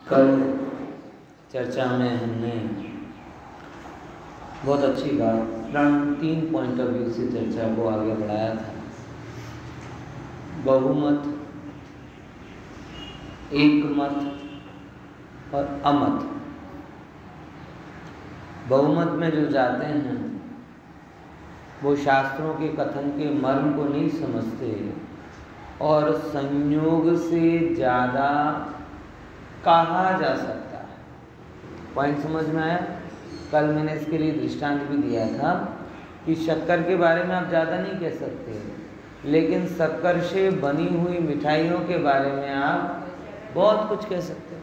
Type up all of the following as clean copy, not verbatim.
कल चर्चा में हमने बहुत अच्छी बात 3 पॉइंट ऑफ व्यू से चर्चा को आगे बढ़ाया था। बहुमत, एकमत और अमत। बहुमत में जो जाते हैं वो शास्त्रों के कथन के मर्म को नहीं समझते और संयोग से ज़्यादा कहा जा सकता है। पॉइंट समझ में आया? कल मैंने इसके लिए दृष्टांत भी दिया था कि शक्कर के बारे में आप ज़्यादा नहीं कह सकते, लेकिन शक्कर से बनी हुई मिठाइयों के बारे में आप बहुत कुछ कह सकते हैं।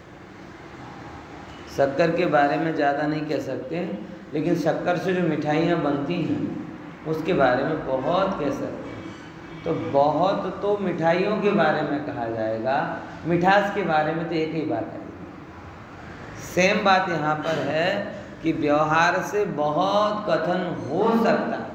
शक्कर के बारे में ज़्यादा नहीं कह सकते, लेकिन शक्कर से जो मिठाइयाँ बनती हैं उसके बारे में बहुत कह सकते हैं। तो बहुत तो मिठाइयों के बारे में कहा जाएगा, मिठास के बारे में तो एक ही बात है। सेम बात यहाँ पर है कि व्यवहार से बहुत कथन हो सकता है,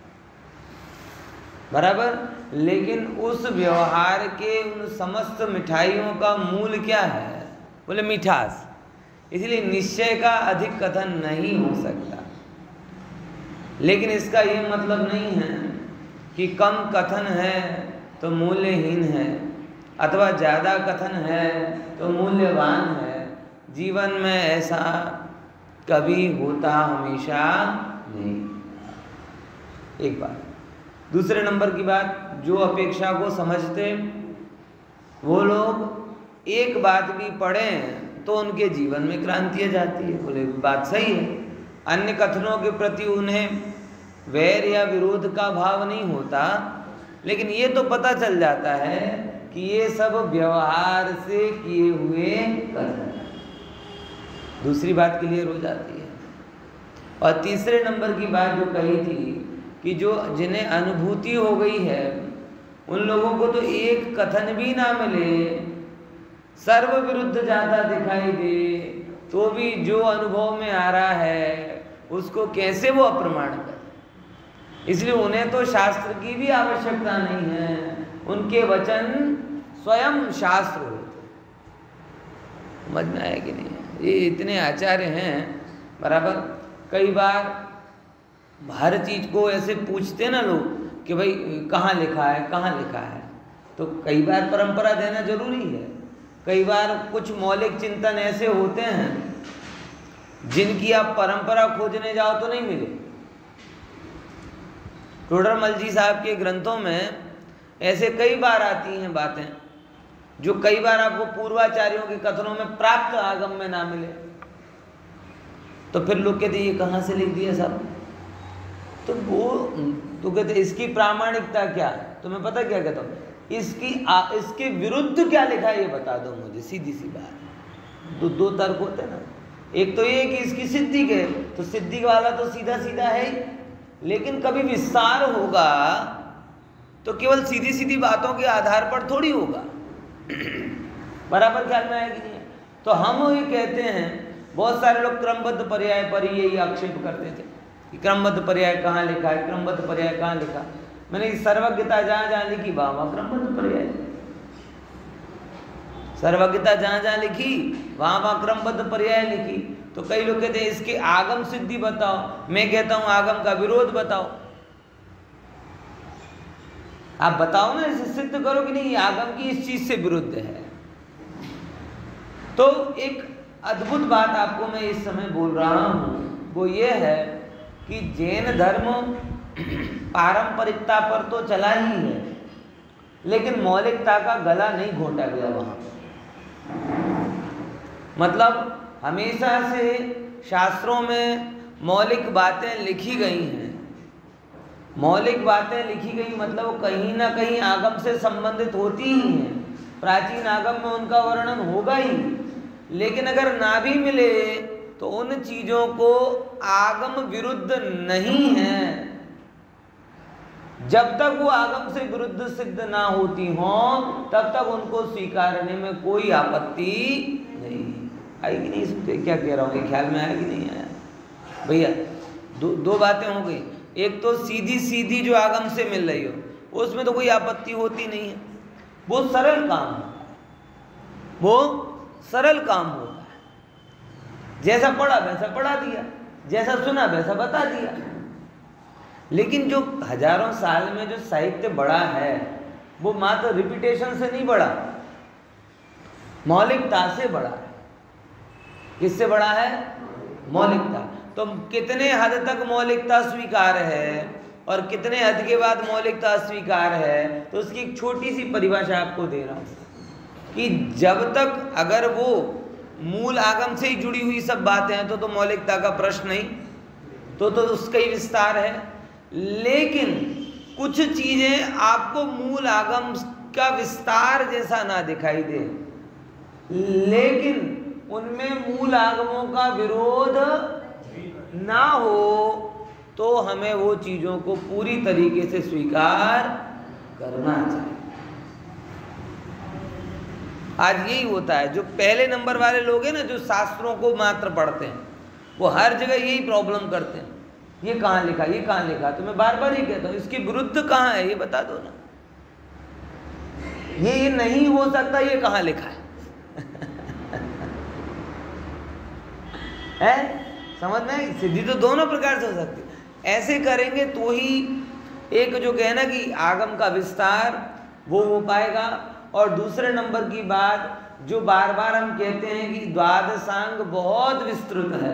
बराबर, लेकिन उस व्यवहार के उन समस्त मिठाइयों का मूल क्या है? बोले मिठास। इसलिए निश्चय का अधिक कथन नहीं हो सकता। लेकिन इसका ये मतलब नहीं है कि कम कथन है तो मूल्यहीन है अथवा ज़्यादा कथन है तो मूल्यवान है। जीवन में ऐसा कभी होता हमेशा नहीं। एक बात। दूसरे नंबर की बात, जो अपेक्षा को समझते वो लोग एक बात भी पढ़ें तो उनके जीवन में क्रांति आ जाती है। बोले बात सही है। अन्य कथनों के प्रति उन्हें वैर या विरोध का भाव नहीं होता, लेकिन ये तो पता चल जाता है कि ये सब व्यवहार से किए हुए कथन दूसरी बात क्लियर हो जाती है। और तीसरे नंबर की बात जो कही थी कि जो जिन्हें अनुभूति हो गई है उन लोगों को तो एक कथन भी ना मिले, सर्व विरुद्ध ज़्यादा दिखाई दे, तो भी जो अनुभव में आ रहा है उसको कैसे वो अप्रमाण करे। इसलिए उन्हें तो शास्त्र की भी आवश्यकता नहीं है, उनके वचन स्वयं शास्त्र होते। समझ में आया कि नहीं है? ये इतने आचार्य हैं, बराबर। कई बार हर चीज़ को ऐसे पूछते ना लोग कि भाई कहाँ लिखा है, कहाँ लिखा है, तो कई बार परंपरा देना जरूरी है। कई बार कुछ मौलिक चिंतन ऐसे होते हैं जिनकी आप परंपरा खोजने जाओ तो नहीं मिले। टोडरमल जी साहब के ग्रंथों में ऐसे कई बार आती हैं बातें जो कई बार आपको पूर्वाचार्यों के कथनों में प्राप्त आगम में ना मिले। तो फिर लोग कहते ये कहाँ से लिख दिया साहब? तो वो तो कहते इसकी प्रामाणिकता क्या? तो मैं पता क्या कहता हूँ, इसके विरुद्ध क्या लिखा है ये बता दो मुझे, सीधी सी बात। दो तर्क होते हैं ना। एक तो ये कि इसकी सिद्धि के, तो सिद्धि वाला तो सीधा सीधा है ही, लेकिन कभी विस्तार होगा तो केवल सीधी सीधी बातों के आधार पर थोड़ी होगा। बराबर ख्याल में आया कि नहीं? तो हम ये कहते हैं, बहुत सारे लोग क्रमबद्ध पर्याय पर ही यही आक्षेप करते थे कि क्रमबद्ध पर्याय कहाँ लिखा है, क्रमबद्ध पर्याय कहाँ लिखा। मैंने सर्वज्ञता जहाँ जहाँ लिखी वहाँ क्रमबद्ध पर्याय, सर्वज्ञता जहाँ जहाँ लिखी वहाँ क्रमबद्ध पर्याय लिखी। तो कई लोग कहते हैं इसके आगम सिद्धि बताओ, मैं कहता हूँ आगम का विरोध बताओ। आप बताओ ना, इसे सिद्ध करो कि नहीं आगम की इस चीज से विरुद्ध है। तो एक अद्भुत बात आपको मैं इस समय बोल रहा हूँ, वो ये है कि जैन धर्म पारंपरिकता पर तो चला ही है, लेकिन मौलिकता का गला नहीं घोंटा गया वहाँ। मतलब हमेशा से शास्त्रों में मौलिक बातें लिखी गई हैं। मौलिक बातें लिखी गई मतलब कहीं ना कहीं आगम से संबंधित होती ही हैं। प्राचीन आगम में उनका वर्णन होगा ही, लेकिन अगर ना भी मिले तो उन चीज़ों को आगम विरुद्ध नहीं है जब तक वो आगम से विरुद्ध सिद्ध ना होती हों, तब तक उनको स्वीकारने में कोई आपत्ति नहीं। आई कि नहीं? सुनते क्या कह रहा हूँ? ख्याल में आया कि नहीं आया भैया? दो बातें हो गई। एक तो सीधी सीधी जो आगम से मिल रही हो, उसमें तो कोई आपत्ति होती नहीं है, वो सरल काम है, वो सरल काम होता है। जैसा पढ़ा वैसा पढ़ा दिया, जैसा सुना वैसा बता दिया। लेकिन जो हजारों साल में जो साहित्य बढ़ा है वो मात्र रिपीटेशन से नहीं बढ़ा, मौलिकता से बढ़ा है। किससे बढ़ा है? मौलिकता। तो कितने हद तक मौलिकता स्वीकार है और कितने हद के बाद मौलिकता अस्वीकार है, तो उसकी एक छोटी सी परिभाषा आपको दे रहा हूं कि जब तक अगर वो मूल आगम से ही जुड़ी हुई सब बातें हैं तो मौलिकता का प्रश्न नहीं, तो उसका ही विस्तार है। लेकिन कुछ चीजें आपको मूल आगम का विस्तार जैसा ना दिखाई दे, लेकिन उनमें मूल आगमों का विरोध ना हो, तो हमें वो चीजों को पूरी तरीके से स्वीकार करना चाहिए। आज यही होता है, जो पहले नंबर वाले लोग हैं ना, जो शास्त्रों को मात्र पढ़ते हैं, वो हर जगह यही प्रॉब्लम करते हैं, ये कहाँ लिखा, ये कहाँ लिखा। तो मैं बार बार ही कहता हूँ, इसके विरुद्ध कहाँ है ये बता दो ना, ये नहीं हो सकता, ये कहाँ लिखा है? है समझ में? सिद्धि तो दोनों प्रकार से हो सकती है। ऐसे करेंगे तो ही एक जो कहना कि आगम का विस्तार वो हो पाएगा। और दूसरे नंबर की बात, जो बार बार हम कहते हैं कि द्वादशांग बहुत विस्तृत है,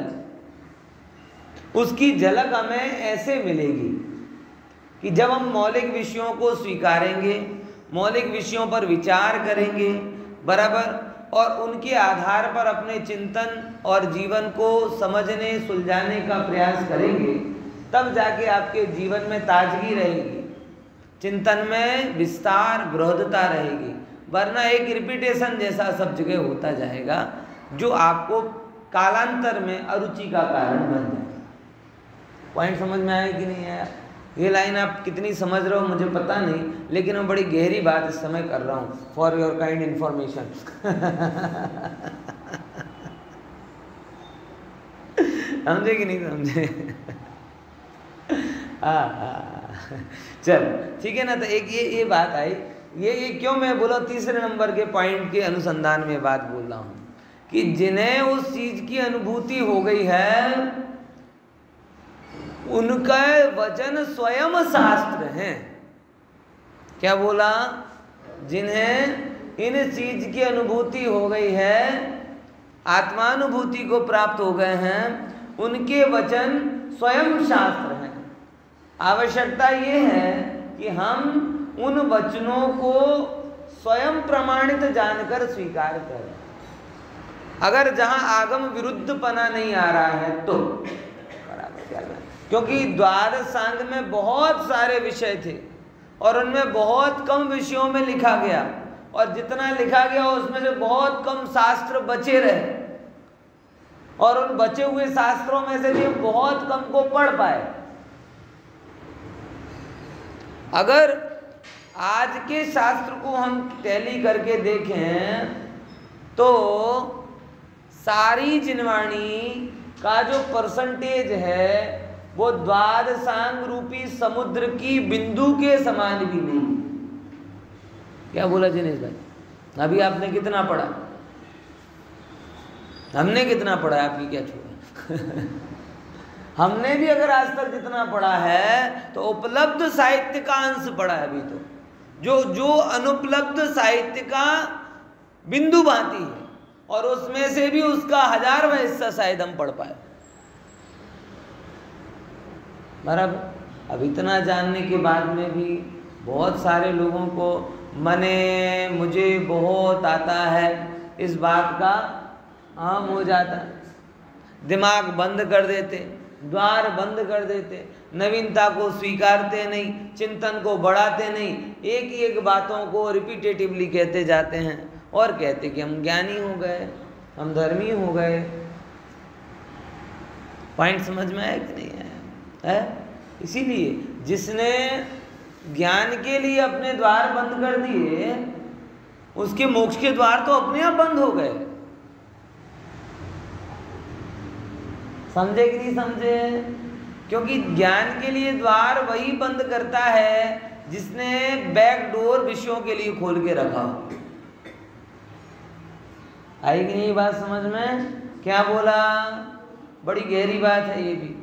उसकी झलक हमें ऐसे मिलेगी कि जब हम मौलिक विषयों को स्वीकारेंगे, मौलिक विषयों पर विचार करेंगे बराबर, और उनके आधार पर अपने चिंतन और जीवन को समझने सुलझाने का प्रयास करेंगे, तब जाके आपके जीवन में ताजगी रहेगी, चिंतन में विस्तार बृहदता रहेगी। वरना एक रिपीटेशन जैसा सब जगह होता जाएगा, जो आपको कालांतर में अरुचि का कारण बन जाएगा। पॉइंट समझ में आया कि नहीं आया? ये लाइन आप कितनी समझ रहे हो मुझे पता नहीं, लेकिन मैं बड़ी गहरी बात इस समय कर रहा हूँ, फॉर योर काइंड इंफॉर्मेशन। समझे कि नहीं समझे? चल ठीक है ना। तो एक ये बात आई, ये क्यों मैं बोला, तीसरे नंबर के पॉइंट के अनुसंधान में बात बोल रहा हूँ कि जिन्हें उस चीज की अनुभूति हो गई है, उनका वचन स्वयं शास्त्र हैं। क्या बोला? जिन्हें इन चीज की अनुभूति हो गई है, आत्मानुभूति को प्राप्त हो गए हैं, उनके वचन स्वयं शास्त्र हैं। आवश्यकता ये है कि हम उन वचनों को स्वयं प्रमाणित जानकर स्वीकार करें। अगर जहां आगम विरुद्धपना नहीं आ रहा है तो बराबर, क्योंकि द्वादशांग में बहुत सारे विषय थे और उनमें बहुत कम विषयों में लिखा गया, और जितना लिखा गया उसमें से बहुत कम शास्त्र बचे रहे, और उन बचे हुए शास्त्रों में से भी बहुत कम को पढ़ पाए। अगर आज के शास्त्र को हम टैली करके देखें तो सारी जिनवाणी का जो परसेंटेज है वो द्वादशांग रूपी समुद्र की बिंदु के समान भी नहीं। क्या बोला जिनेश भाई? अभी आपने कितना पढ़ा? हमने कितना पढ़ा है? आपकी क्या छोड़ा? हमने भी अगर आज तक जितना पढ़ा है तो उपलब्ध साहित्य का अंश पढ़ा है अभी तो, जो अनुपलब्ध साहित्य का बिंदु भांति है, और उसमें से भी उसका 1000वां हिस्सा शायद हम पढ़ पाए। बराबर। अब इतना जानने के बाद में भी बहुत सारे लोगों को मुझे बहुत आता है इस बात का आम हो जाता है, दिमाग बंद कर देते, द्वार बंद कर देते, नवीनता को स्वीकारते नहीं, चिंतन को बढ़ाते नहीं, एक ही एक बातों को रिपीटेटिवली कहते जाते हैं और कहते कि हम ज्ञानी हो गए, हम धर्मी हो गए। पॉइंट समझ में आया कि नहीं आया है? इसीलिए जिसने ज्ञान के लिए अपने द्वार बंद कर दिए, उसके मोक्ष के द्वार तो अपने आप बंद हो गए। समझे कि नहीं समझे? क्योंकि ज्ञान के लिए द्वार वही बंद करता है जिसने बैक डोर विषयों के लिए खोल के रखा हो। आई कि नहीं बात समझ में? क्या बोला? बड़ी गहरी बात है ये भी।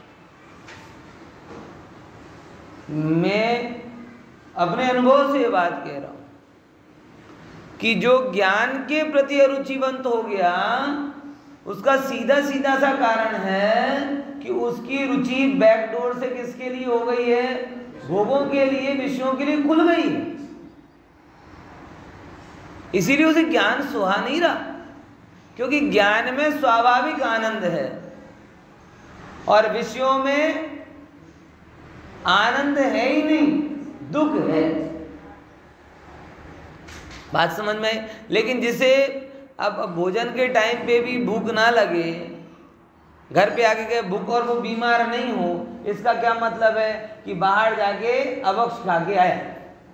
मैं अपने अनुभव से ये बात कह रहा हूं कि जो ज्ञान के प्रति अरुचिवंत हो गया, उसका सीधा सीधा सा कारण है कि उसकी रुचि बैकडोर से किसके लिए हो गई है? भोगों के लिए, विषयों के लिए खुल गई है। इसीलिए उसे ज्ञान सुहा नहीं रहा, क्योंकि ज्ञान में स्वाभाविक आनंद है और विषयों में आनंद है ही नहीं, दुख है। बात समझ में? लेकिन जिसे अब भोजन के टाइम पे भी भूख ना लगे, घर पे आके के भूख और वो बीमार नहीं हो, इसका क्या मतलब है? कि बाहर जाके अवक्ष खा के आया।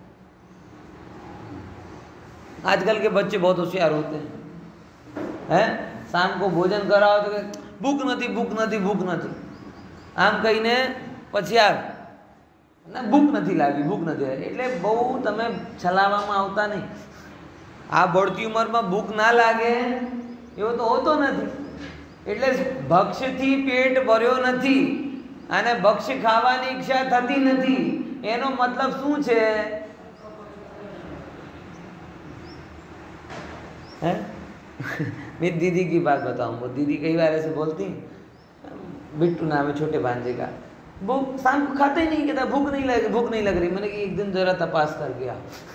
आजकल के बच्चे बहुत होशियार होते हैं, शाम को भोजन कराओ तो भूख नहीं, भूख नहीं, भूख नहीं। आम कहीने પછી ना भूख नहीं लागी, भूख नहीं, એટલે બહુ તમે છલાવામાં આવતા નહીં। આ बढ़ती ઉંમરમાં ભૂખ ના લાગે એવો તો હોતો નથી, એટલે ભક્ષ્યથી પેટ ભર્યો નથી અને ભક્ષ્ય ખાવાની ઈચ્છા થતી નથી। એનો મતલબ શું છે? मेरी दीदी की बात बताऊं, वो दीदी कई बार ऐसे बोलती, बिट्टू नाम है छोटे भांजे का, वो शाम को खाते ही नहीं, कहता भूख नहीं लग रही। मैंने कि एक दिन जरा तपास कर गया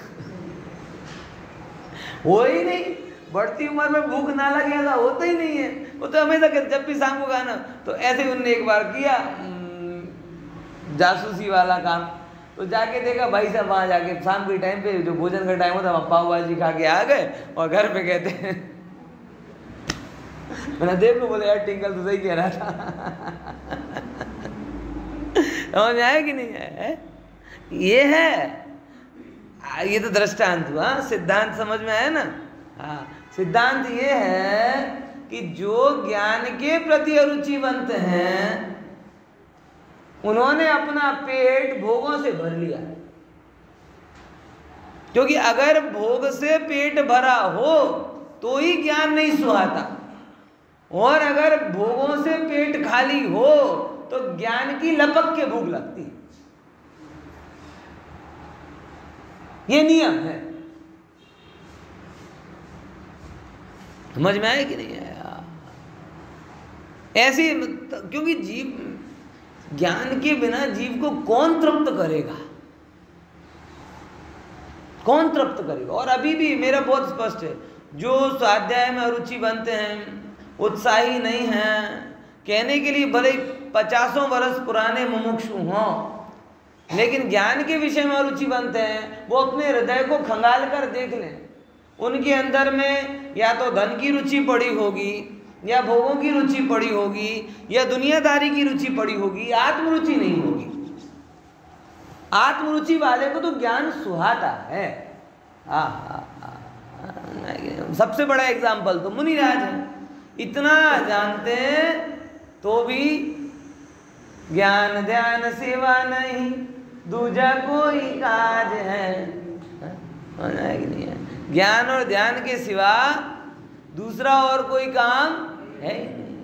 हो ही नहीं, बढ़ती उम्र में भूख ना लगे ऐसा होता ही नहीं है। वो तो हमेशा जब भी शाम को खाना, तो ऐसे उनने एक बार किया जासूसी वाला काम, तो जाके देखा भाई साहब वहाँ जाके शाम के टाइम पे जो भोजन का टाइम होता है वहाँ पाव भाजी खा के आ गए और घर पे कहते हैं मैंने देखो, बोले यार टिंकल तो सही कह रहा था। समझ में आया कि नहीं है? ये है, ये तो दृष्टांत हुआ, सिद्धांत समझ में आया ना? हाँ, सिद्धांत ये है कि जो ज्ञान के प्रति अरुचिवंत हैं उन्होंने अपना पेट भोगों से भर लिया, क्योंकि अगर भोग से पेट भरा हो तो ही ज्ञान नहीं सुहाता, और अगर भोगों से पेट खाली हो तो ज्ञान की लपक के भूख लगती है। ये नियम है। समझ में आया कि नहीं आया? ऐसी, क्योंकि जीव ज्ञान के बिना जीव को कौन तृप्त करेगा? कौन तृप्त करेगा? और अभी भी मेरा बहुत स्पष्ट है, जो स्वाध्याय में अरुचि बनते हैं, उत्साही नहीं हैं, कहने के लिए भले 50 वर्ष पुराने मुमुक्षु हों, लेकिन ज्ञान के विषय में अरुचि बनते हैं, वो अपने हृदय को खंगाल कर देख लें। उनके अंदर में या तो धन की रुचि पड़ी होगी, या भोगों की रुचि पड़ी होगी, या दुनियादारी की रुचि पड़ी होगी, आत्मरुचि नहीं होगी। आत्मरुचि वाले को तो ज्ञान सुहाता है। सबसे बड़ा एग्जाम्पल तो मुनिराज है, इतना जानते हैं तो भी ज्ञान ध्यान सेवा नहीं दूजा कोई काज है। कि नहीं है? ज्ञान और ध्यान के सिवा दूसरा और कोई काम है ही नहीं।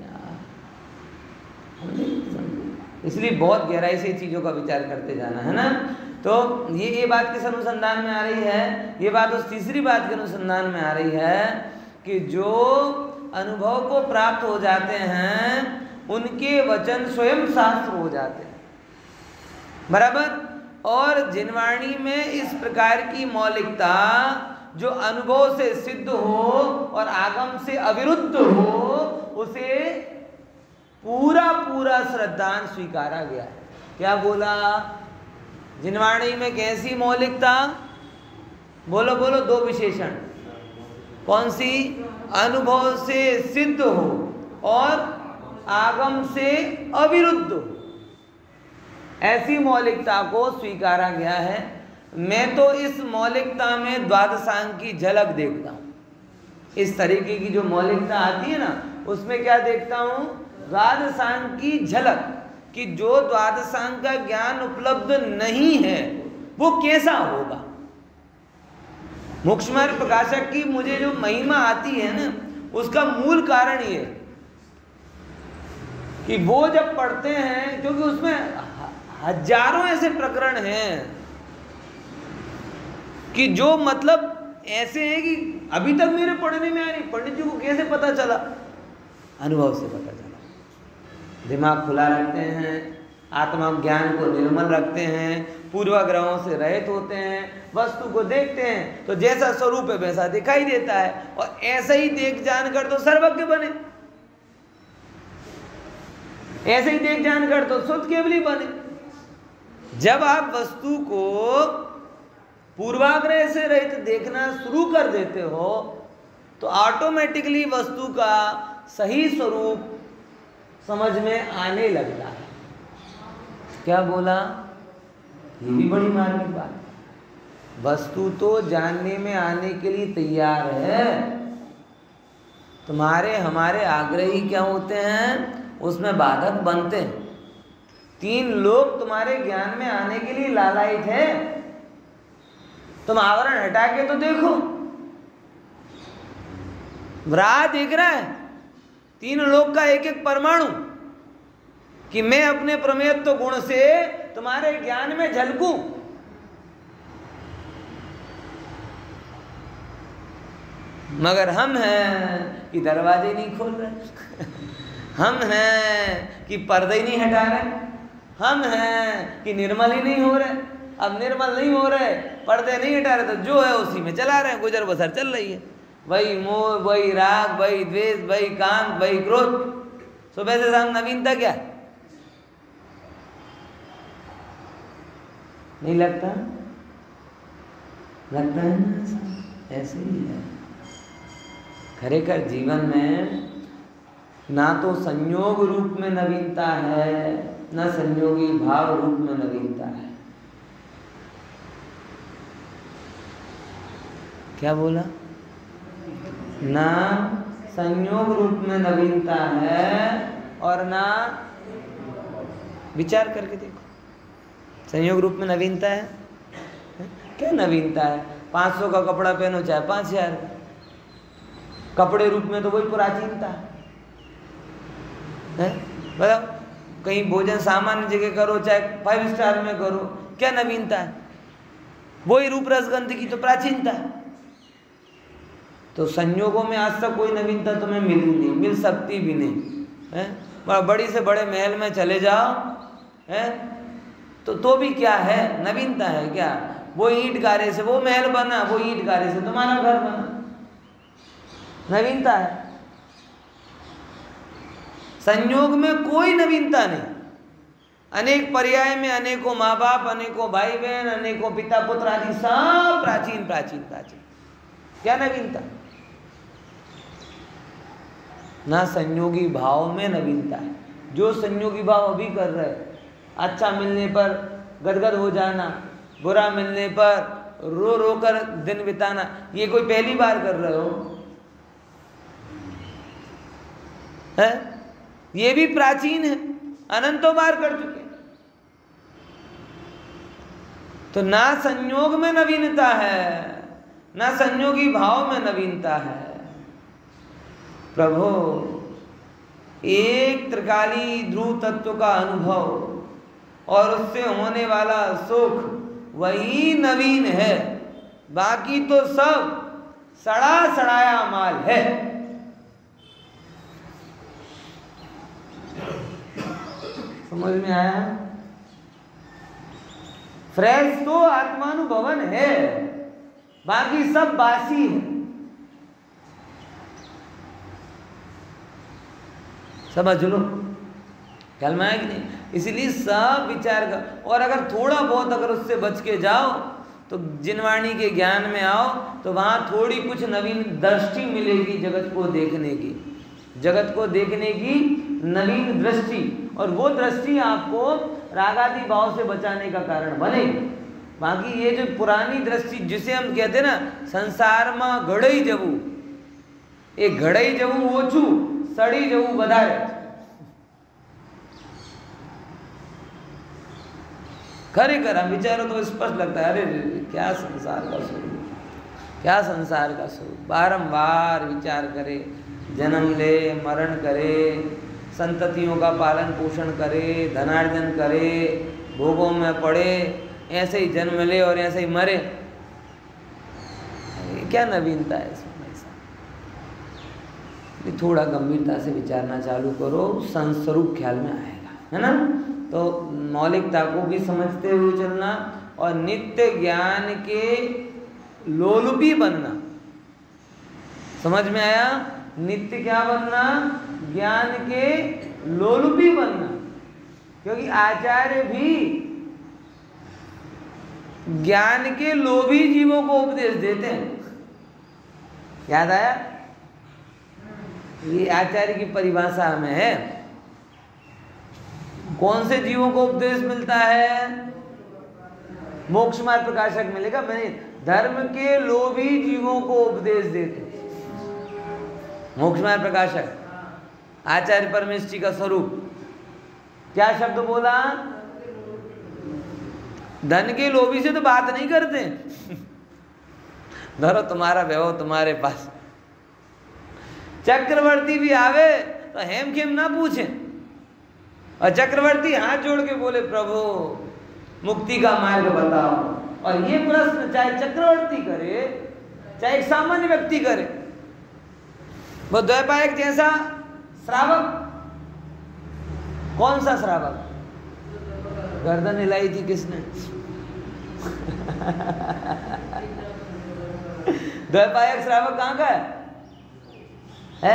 इसलिए बहुत गहराई से चीज़ों का विचार करते जाना है ना। तो ये बात किस अनुसंधान में आ रही है? ये बात उस तीसरी बात के अनुसंधान में आ रही है कि जो अनुभव को प्राप्त हो जाते हैं उनके वचन स्वयं शास्त्र हो जाते हैं, बराबर। और जिनवाणी में इस प्रकार की मौलिकता जो अनुभव से सिद्ध हो और आगम से अविरुद्ध हो, उसे पूरा पूरा श्रद्धान स्वीकारा गया है। क्या बोला? जिनवाणी में कैसी मौलिकता? बोलो बोलो, दो विशेषण। कौन सी? अनुभव से सिद्ध हो और आगम से अविरुद्ध हो, ऐसी मौलिकता को स्वीकारा गया है। मैं तो इस मौलिकता में द्वादशांग की झलक देखता हूँ। इस तरीके की जो मौलिकता आती है ना, उसमें क्या देखता हूँ? द्वादशांग की झलक, कि जो द्वादशांग का ज्ञान उपलब्ध नहीं है वो कैसा होगा। मोक्षमार्ग प्रकाशक की मुझे जो महिमा आती है ना, उसका मूल कारण ये कि वो जब पढ़ते हैं, क्योंकि उसमें हजारों ऐसे प्रकरण हैं कि जो मतलब ऐसे हैं कि अभी तक मेरे पढ़ने में आ रही। पंडित जी को कैसे पता चला? अनुभव से पता चला। दिमाग खुला रखते हैं, आत्मा ज्ञान को निर्मल रखते हैं, पूर्वाग्रहों से रहित होते हैं, वस्तु को देखते हैं तो जैसा स्वरूप है वैसा दिखाई देता है, और ऐसा ही देख जानकर तो सर्वज्ञ बने, ऐसे ही देख जानकर तो शुद्ध केवली बने। जब आप वस्तु को पूर्वाग्रह से रहित देखना शुरू कर देते हो तो ऑटोमेटिकली वस्तु का सही स्वरूप समझ में आने लगता है। क्या बोला? ये भी बड़ी मार्मिक बात है। वस्तु तो जानने में आने के लिए तैयार है, तुम्हारे हमारे आग्रही क्या होते हैं, उसमें बाधक बनते हैं। 3 लोग तुम्हारे ज्ञान में आने के लिए लालायित है। तुम आवरण हटा के तो देखो, राह देख रहा है 3 लोग का एक एक परमाणु, कि मैं अपने प्रमेयत्व गुण से तुम्हारे ज्ञान में झलकूं। मगर हम हैं कि दरवाजे नहीं खोल रहे हम हैं कि पर्दे ही नहीं हटा रहे, हम हैं कि निर्मल ही नहीं हो रहे। अब निर्मल नहीं हो रहे, पर्दे नहीं हटा रहे, तो जो है उसी में चला रहे हैं, गुजर बसर चल रही है। वही मोह, वही राग, वही द्वेष, वही काम, वही क्रोध। सुबह से शाम नवीनता क्या है? नहीं लगता? लगता है ना, ऐसे ही है। खरेखर जीवन में ना तो संयोग रूप में नवीनता है, न संयोगी भाव रूप में नवीनता है। क्या बोला? ना संयोग रूप में नवीनता है और ना, विचार करके देखो, संयोग रूप में नवीनता है? क्या नवीनता है? 500 का कपड़ा पहनो चाहे 5000 का, कपड़े रूप में तो वही प्राचीनता है। बताओ, कहीं भोजन सामान्य जगह करो चाहे 5 स्टार में करो, क्या नवीनता है? वही रूप रस गंध की तो प्राचीनता है। तो संयोगों में आज तक कोई नवीनता तुम्हें मिली नहीं, मिल सकती भी नहीं है। बड़ी से बड़े महल में चले जाओ है तो भी क्या है? नवीनता है क्या? वो ईंट गारे से वो महल बना, वो ईंट गारे से तुम्हारा घर बना, नवीनता है। संयोग में कोई नवीनता नहीं। अनेक पर्याय में अनेकों माँ बाप, अनेकों भाई बहन, अनेकों पिता पुत्र आदि सब प्राचीन प्राचीन प्राचीन। क्या नवीनता? ना संयोगी भाव में नवीनता है। जो संयोगी भाव अभी कर रहे, अच्छा मिलने पर गदगद हो जाना, बुरा मिलने पर रो रो कर दिन बिताना, ये कोई पहली बार कर रहे हो है? ये भी प्राचीन है, अनंतों बार कर चुके। तो ना संयोग में नवीनता है, ना संयोगी भाव में नवीनता है। प्रभु, एक त्रिकाली ध्रुव तत्व का अनुभव और उससे होने वाला सुख वही नवीन है, बाकी तो सब सड़ा सड़ाया माल है। समझ में आया? फ्रेश तो आत्मानुभवन है, बाकी सब बासी है। समझ लो, ख्याल में आया कि नहीं? इसलिए सब विचार कर, और अगर थोड़ा बहुत अगर उससे बच के जाओ तो जिनवाणी के ज्ञान में आओ तो वहाँ थोड़ी कुछ नवीन दृष्टि मिलेगी जगत को देखने की, जगत को देखने की नवीन दृष्टि, और वो दृष्टि आपको रागादि भाव से बचाने का कारण बनेगी। बाकी ये जो पुरानी दृष्टि जिसे हम कहते हैं ना, संसार में घड़ई जबू, एक घड़ई जबू ओछू, सड़ी जबू बधारे। खरेखर हम विचारो तो स्पष्ट लगता है, अरे क्या संसार का स्वरूप, क्या संसार का स्वरूप। बारंबार विचार करे जन्म ले, मरण करे, संततियों का पालन पोषण करे, धनार्जन करे, भोगों में पड़े, ऐसे ही जन्म ले और ऐसे ही मरे। क्या नवीनता है इसमें? थोड़ा गंभीरता से विचारना चालू करो, संस्वरूप ख्याल में आएगा, है ना। तो मौलिकता को भी समझते हुए चलना और नित्य ज्ञान के लोलुपी बनना। समझ में आया? नित्य क्या बनना? ज्ञान के लोलुपी बनना। क्योंकि आचार्य भी ज्ञान के लोभी जीवों को उपदेश देते हैं। याद आया? ये आचार्य की परिभाषा में है। कौन से जीवों को उपदेश मिलता है? मोक्ष मार्ग प्रकाशक मिलेगा। मैंने धर्म के लोभी जीवों को उपदेश देते। मोक्ष मार्ग प्रकाशक आचार्य परमेश्वरी का स्वरूप। क्या शब्द बोला? धन के लोभी से तो बात नहीं करते। धरो तुम्हारा वैभव तुम्हारे पास, चक्रवर्ती भी आवे तो हेम खेम ना पूछे, और चक्रवर्ती हाथ जोड़ के बोले प्रभु मुक्ति का मार्ग बताओ। और ये प्रश्न चाहे चक्रवर्ती करे चाहे एक सामान्य व्यक्ति करे, वो द्वैपायक जैसा श्रावक। कौन सा श्रावक? गर्दन हिलाई थी किसने? द्वैपायक श्रावक कहाँ का है?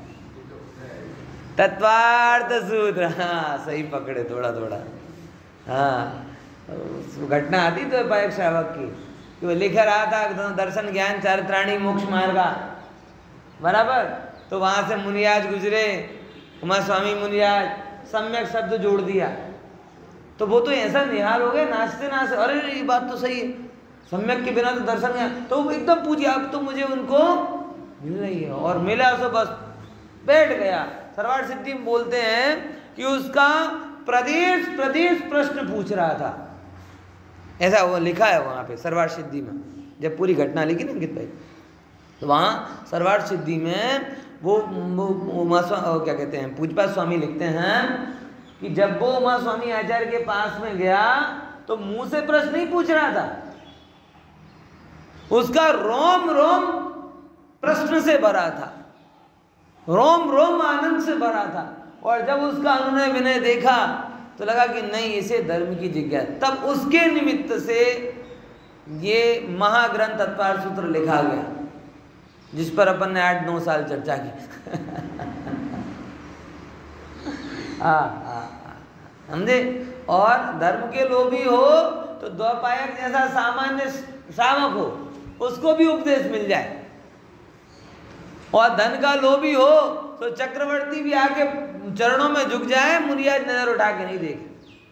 तत्वार्थ सूत्र। हाँ सही पकड़े, थोड़ा थोड़ा। हाँ घटना आती द्वैपायक श्रावक की कि वो लिख रहा था दर्शन ज्ञान चारित्राणी मोक्ष मार्गा, बराबर। तो वहाँ से मुनियाज गुजरे, उमा स्वामी मुनियाज, सम्यक शब्द जोड़ दिया। तो वो तो ऐसा निहाल हो गए नाचते नाचते, अरे ये बात तो सही है, सम्यक के बिना तो दर्शन ज्ञान। तो वो एकदम पूछे अब तो मुझे उनको मिल रही है, और मिला तो बस बैठ गया। सर्वार्थ सिद्धि में बोलते हैं कि उसका प्रदेश प्रदेश प्रश्न पूछ रहा था, ऐसा वो लिखा है वहाँ पे सर्वार्थ सिद्धि में। जब पूरी घटना लिखी ना अंकित भाई, तो वहाँ सर्वार्थ सिद्धि में वो क्या कहते हैं, पूजपा स्वामी लिखते हैं कि जब वो उमा स्वामी आचार्य के पास में गया तो मुंह से प्रश्न नहीं पूछ रहा था, उसका रोम रोम प्रश्न से भरा था, रोम रोम आनंद से भरा था। और जब उसका अनुनय विनय देखा तो लगा कि नहीं, इसे धर्म की जिज्ञासा। तब उसके निमित्त से ये महाग्रंथ तत्वार्थ सूत्र लिखा गया, जिस पर अपन ने 8-9 साल चर्चा की। समझे? और धर्म के लोभी हो तो द्वैपायक जैसा सामान्य श्रावक हो, उसको भी उपदेश मिल जाए। और धन का लोभी हो तो चक्रवर्ती भी आके चरणों में झुक जाए, मुनियाज नजर उठा के नहीं देखे।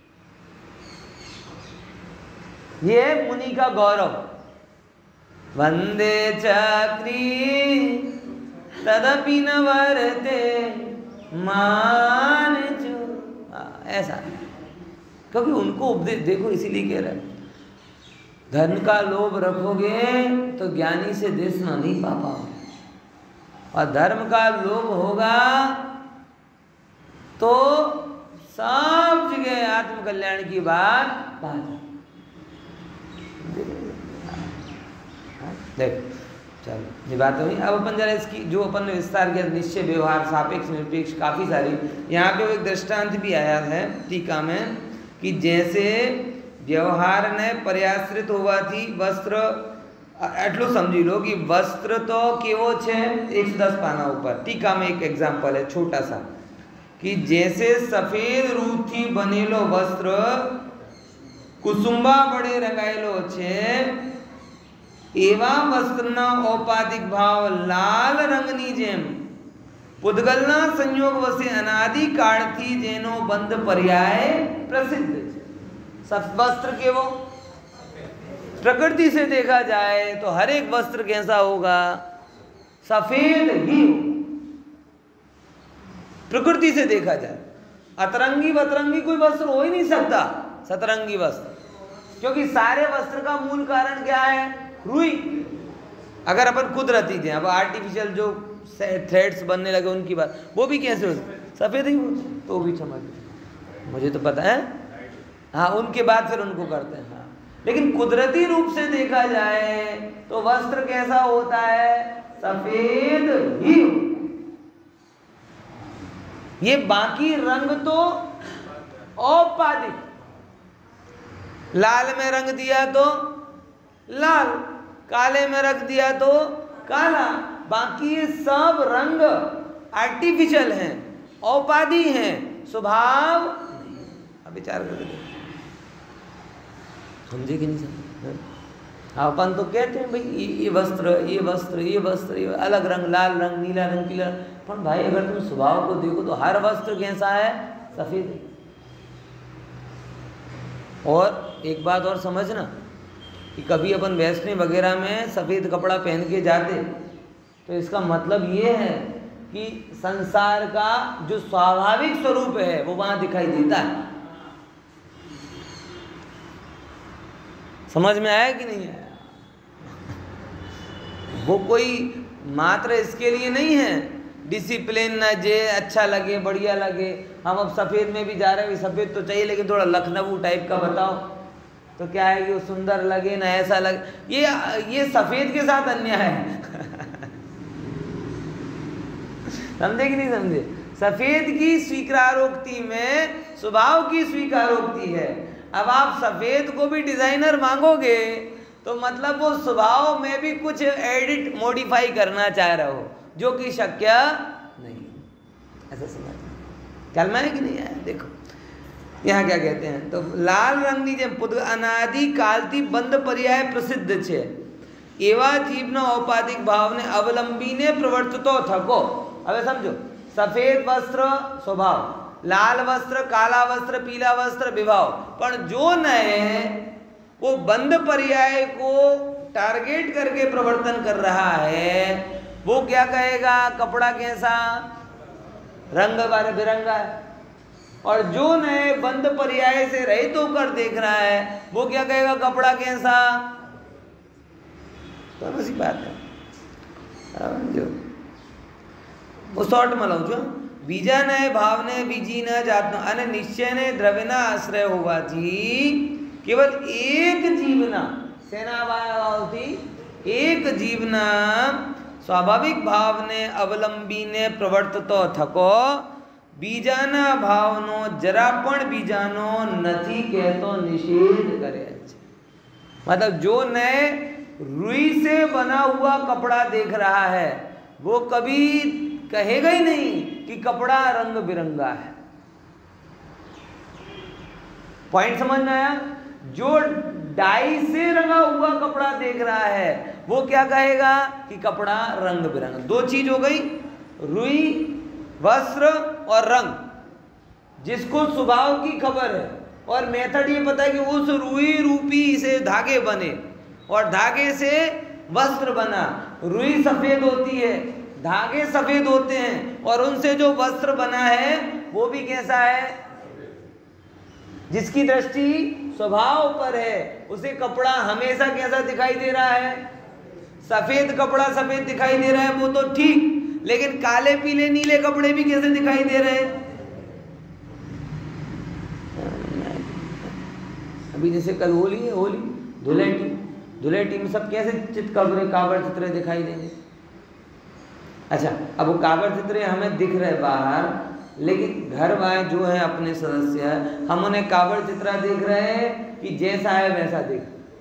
ये है मुनि का गौरव। वंदे चक्री तदपि न वरते मान जो, ऐसा। क्योंकि उनको उपदेश देखो, इसीलिए कह रहा है धन का लोभ रखोगे तो ज्ञानी से देशना नहीं पा पाओगे, और धर्म का लोभ होगा तो सब जगह आत्मकल्याण की बात बात। देखो चलो ये बात हुई। अब अपन जरा इसकी जो अपन ने विस्तार किया, निश्चय व्यवहार सापेक्ष निरपेक्ष काफ़ी सारी, यहाँ पे एक दृष्टांत भी आया है टीका में कि जैसे व्यवहार ने पर्याश्रित होवा थी वस्त्र, एटलू समझी लो कि वस्त्र तो केवो छे 110 पाना ऊपर। टीका में एक एग्जाम्पल है छोटा सा कि जैसे सफेद रूथी बनेलो वस्त्र कुसुम्बा बड़े रंगायेलो छे, एवा वस्त्रना औपाधिक भाव लाल रंगनी जेम पुद्गलना संयोग वसे अनादि कालथी जेनो बंध पर्याय प्रसिद्ध। सब वस्त्र के वो प्रकृति से देखा जाए तो हर एक वस्त्र कैसा होगा? सफेद ही हो। प्रकृति से देखा जाए अतरंगी बतरंगी कोई वस्त्र हो ही नहीं सकता, सतरंगी वस्त्र। क्योंकि सारे वस्त्र का मूल कारण क्या है? रुई। अगर अपन कुदरती दें, अब आर्टिफिशियल जो थ्रेड्स बनने लगे उनकी बात, वो भी कैसे होते, सफ़ेद ही होते, तो भी चमक, मुझे तो पता है। हाँ, उनके बाद फिर उनको करते हैं। हाँ, लेकिन कुदरती रूप से देखा जाए तो वस्त्र कैसा होता है, सफेद ही होता है। ये बाकी रंग तो औपाधिक, लाल में रंग दिया तो लाल, काले में रख दिया तो काला, बाकी ये सब रंग आर्टिफिशियल हैं, औपाधि हैं, स्वभाव। अब विचार करके समझे कि नहीं समझे? अपन तो कहते हैं भाई ये वस्त्र, ये वस्त्र, ये वस्त्र, ये अलग रंग, लाल रंग, नीला रंग, पीला, पर भाई अगर तुम स्वभाव को देखो तो हर वस्त्र कैसा है, सफेद है। और एक बात और समझना कि कभी अपन वैष्णव वगैरह में सफ़ेद कपड़ा पहन के जाते तो इसका मतलब ये है कि संसार का जो स्वाभाविक स्वरूप है वो वहाँ दिखाई देता है। समझ में आया कि नहीं आया? वो कोई मात्र इसके लिए नहीं है डिसिप्लिन न जे अच्छा लगे, बढ़िया लगे, हम अब सफ़ेद में भी जा रहे हैं, सफ़ेद तो चाहिए लेकिन थोड़ा लखनऊ टाइप का बताओ तो क्या है कि वो सुंदर लगे ना ऐसा लगे, ये सफ़ेद के साथ अन्याय है। समझे कि नहीं समझे? सफ़ेद की स्वीकारोक्ति में स्वभाव की स्वीकारोक्ति है। अब आप सफ़ेद को भी डिज़ाइनर मांगोगे तो मतलब वो स्वभाव में भी कुछ एडिट मॉडिफाई करना चाह रहे हो, जो कि शक्य नहीं। ऐसा समझ ख्याल में है कि नहीं है? देखो यहाँ क्या कहते हैं, तो लाल रंग नीचे पुद अनादि कालती बंद पर्याय प्रसिद्ध छे एवा जीवन औपाधिक भाव ने अवलंबी ने प्रवर्तितो थको। अब समझो, सफेद वस्त्र स्वभाव, लाल वस्त्र, काला वस्त्र, पीला वस्त्र विभाव, पर जो नए वो बंद पर्याय को टारगेट करके प्रवर्तन कर रहा है वो क्या कहेगा, कपड़ा कैसा, रंग बार बिरंगा है। और जो नए बंद पर्याय से रहित होकर देख रहा है वो क्या कहेगा, कपड़ा कैसा। तो ऐसी बात है जो वो शॉर्ट में लઉં છું, બીજા ને ભાવને બીજી ન જાતનો અને નિશ્ચયને દ્રવ્યના આશ્રય હોવાથી કેવલ એક જીવના સેના ભાવથી એક જીવના સ્વાભાવિક ભાવને અવલંબીને પ્રવર્તતો થકો બીજાના ભાવનો જરા પણ બીજાનો નથી કહેતો નિષેધ કરે છે। मतलब जो नए रुई से बना हुआ कपड़ा देख रहा है वो कभी कहेगा ही नहीं कि कपड़ा रंग बिरंगा है। पॉइंट समझ में आया? जो डाई से रंगा हुआ कपड़ा देख रहा है वो क्या कहेगा कि कपड़ा रंग बिरंगा। दो चीज हो गई, रुई, वस्त्र और रंग। जिसको स्वभाव की खबर है और मेथड ये पता है कि उस रुई रूपी से धागे बने और धागे से वस्त्र बना। रुई सफेद होती है, धागे सफेद होते हैं और उनसे जो वस्त्र बना है वो भी कैसा है, जिसकी दृष्टि स्वभाव पर है उसे कपड़ा हमेशा कैसा दिखाई दे रहा है, सफेद कपड़ा सफेद दिखाई दे रहा है वो तो ठीक, लेकिन काले पीले नीले कपड़े भी कैसे दिखाई दे रहे हैं। अभी जैसे कल होली है, होली धुलेटी, धुलेटी में सब कैसे चित्र काबर चित्र दिखाई देंगे। अच्छा, अब वो काबर चित्र हमें दिख रहे बाहर, लेकिन घर वाले जो है अपने सदस्य हम उन्हें काबर चित्रा देख रहे हैं कि जैसा है वैसा दिख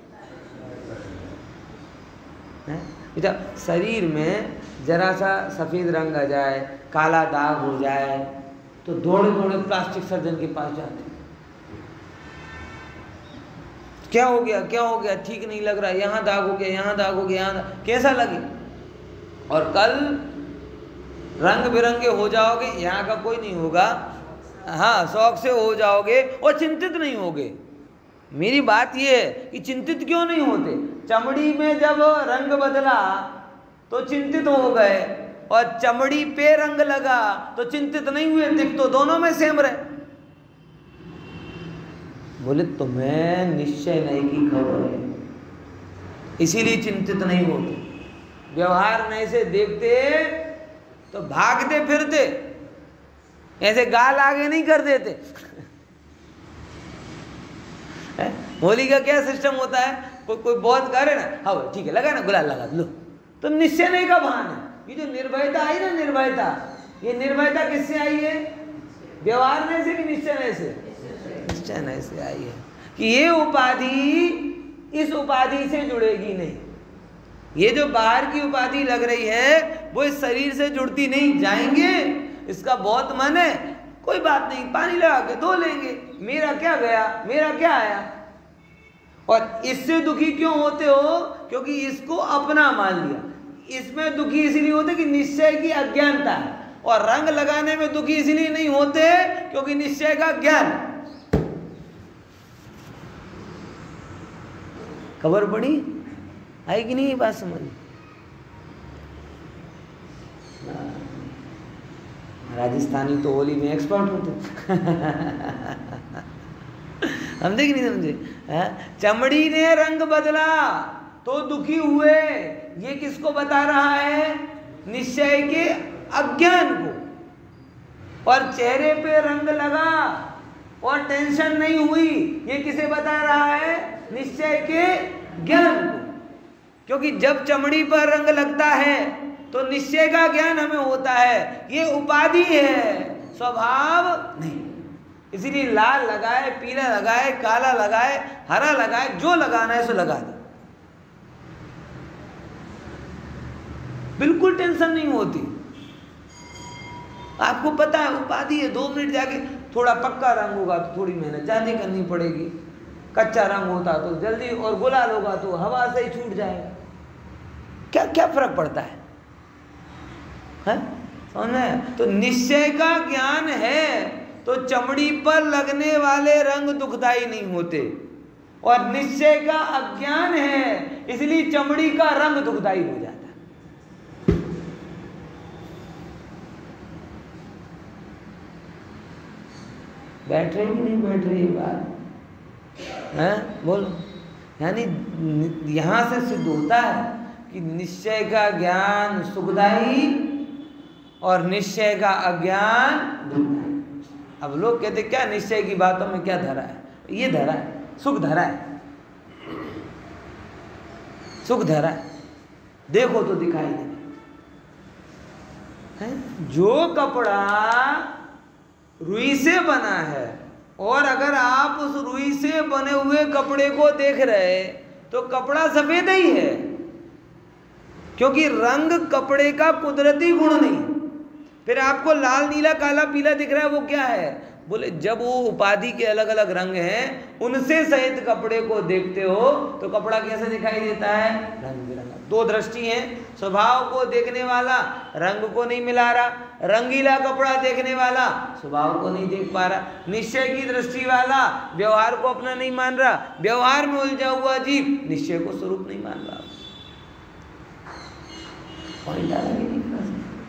बेटा। शरीर में जरा सा सफेद रंग आ जाए, काला दाग हो जाए तो दौड़े दौड़े प्लास्टिक सर्जन के पास जाते हैं। क्या हो गया, क्या हो गया, ठीक नहीं लग रहा, यहाँ दाग हो गया, यहाँ दाग हो गया, यहाँ कैसा लगे। और कल रंग बिरंगे हो जाओगे, यहाँ का कोई नहीं होगा, हाँ शौक से हो जाओगे और चिंतित नहीं होगे। मेरी बात ये है कि चिंतित क्यों नहीं होते। चमड़ी में जब रंग बदला तो चिंतित हो गए और चमड़ी पे रंग लगा तो चिंतित नहीं हुए, दिख तो दोनों में सेम रहे। बोले तुम्हें निश्चय नहीं की खबर है इसीलिए चिंतित नहीं होते। व्यवहार नहीं से देखते तो भागते फिरते ऐसे गाल आगे नहीं कर देते। होली का क्या सिस्टम होता है, कोई बहुत करे ना, हाँ ठीक है लगा ना गुलाल लगा लो, तो निश्चय नहीं का भान है। ये जो निर्भयता आई ना, निर्भयता, ये निर्भयता किससे आई है? व्यवहार में से कि निश्चय से? निश्चय से आई है कि ये उपाधि इस उपाधि से जुड़ेगी नहीं। ये जो बाहर की उपाधि लग रही है वो इस शरीर से जुड़ती नहीं। जाएंगे, इसका बहुत मन है, कोई बात नहीं, पानी लगा के धो लेंगे, मेरा क्या गया, मेरा क्या आया। और इससे दुखी क्यों होते हो? क्योंकि इसको अपना मान लिया। इसमें दुखी इसलिए होते कि निश्चय की अज्ञानता है, और रंग लगाने में दुखी इसलिए नहीं होते क्योंकि निश्चय का ज्ञान। खबर पड़ी? आई कि नहीं ये बात समझ? राजस्थानी तो होली में एक्सपर्ट होते। समझे कि नहीं समझे? चमड़ी ने रंग बदला तो दुखी हुए, ये किसको बता रहा है? निश्चय के अज्ञान को। और चेहरे पे रंग लगा और टेंशन नहीं हुई, ये किसे बता रहा है? निश्चय के ज्ञान को। क्योंकि जब चमड़ी पर रंग लगता है तो निश्चय का ज्ञान हमें होता है, ये उपाधि है, स्वभाव नहीं। इसीलिए लाल लगाए, पीला लगाए, काला लगाए, हरा लगाए, जो लगाना है सो लगा दे, बिल्कुल टेंशन नहीं होती। आपको पता है उपाधि है, 2 मिनट जाके थोड़ा पक्का रंग होगा तो थोड़ी मेहनत ज्यादा करनी पड़ेगी, कच्चा रंग होता तो जल्दी, और गुलाल होगा तो हवा से ही छूट जाएगा। क्या क्या फर्क पड़ता है? समझ में? तो निश्चय का ज्ञान है तो चमड़ी पर लगने वाले रंग दुखदाई नहीं होते, और निश्चय का अज्ञान है इसलिए चमड़ी का रंग दुखदाई हो जाता है। बैठ रही कि नहीं बैठ रही बात है? बोलो। यानी यहां से सिद्ध होता है कि निश्चय का ज्ञान सुखदाई और निश्चय का अज्ञान दुखदाई। अब लोग कहते क्या निश्चय की बातों में क्या धरा है? ये धरा है, सुख धरा है, सुख धरा है, देखो तो दिखाई दे। जो कपड़ा रुई से बना है, और अगर आप उस रुई से बने हुए कपड़े को देख रहे तो कपड़ा सफेद ही है, क्योंकि रंग कपड़े का कुदरती गुण नहीं। फिर आपको लाल, नीला, काला, पीला दिख रहा है, वो क्या है? बोले जब वो उपाधि के अलग अलग रंग हैं उनसे सहित कपड़े को देखते हो तो कपड़ा कैसे दिखाई देता है? रंग बिरंगा। 2 दृष्टि है, स्वभाव को देखने वाला रंग को नहीं मिला रहा, रंगीला कपड़ा देखने वाला स्वभाव को नहीं देख पा रहा, निश्चय की दृष्टि वाला व्यवहार को अपना नहीं मान रहा, व्यवहार में उलझा हुआ जीव निश्चय को स्वरूप नहीं मान रहा। पॉइंट आ रहा